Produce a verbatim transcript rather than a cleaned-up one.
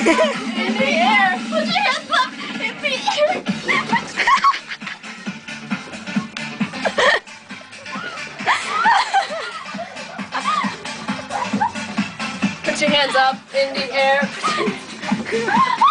In the air. Put your hands up in the air. Put your hands up in the air.